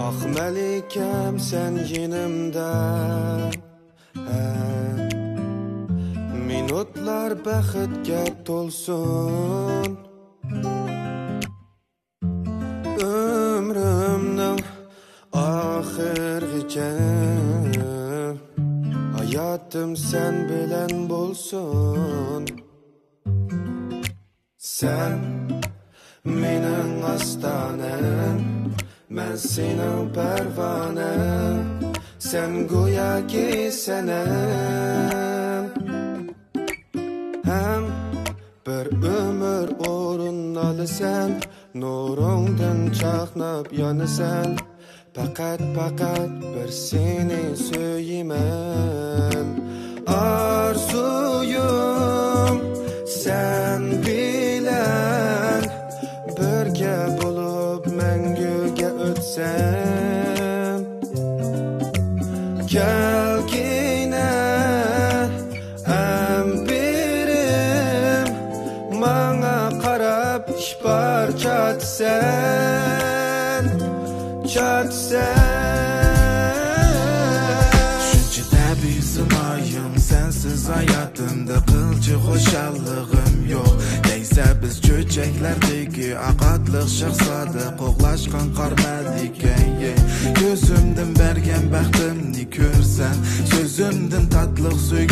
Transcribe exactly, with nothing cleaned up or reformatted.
Ah Melikem sen yenimde Minutlar baxtga to'lsin Ömrümning oxirigacha Hayatım sen bilen bo'lsin Sen mening ostonanim Men sening parvonim Sen go'yoki sanam Hem bir ömür o'rin olasan Nurungdan chaqnab yonasan Faqat faqat bir seni söylemen Arzuyum sen bilen Birga bo'lib manguga o'tsam Kelgina ambirim Manga qarab ishbar chatsan Shuncha tabiiy simoyim sensiz hayotimda qilchi xo'shallig'im yo'q Deysa biz cho'chaklardagi aqotliq shahzoda qo'g'lashgan qormadik Ko'zimdan bergan baxtimni ko'rsan So'zimdan tatliq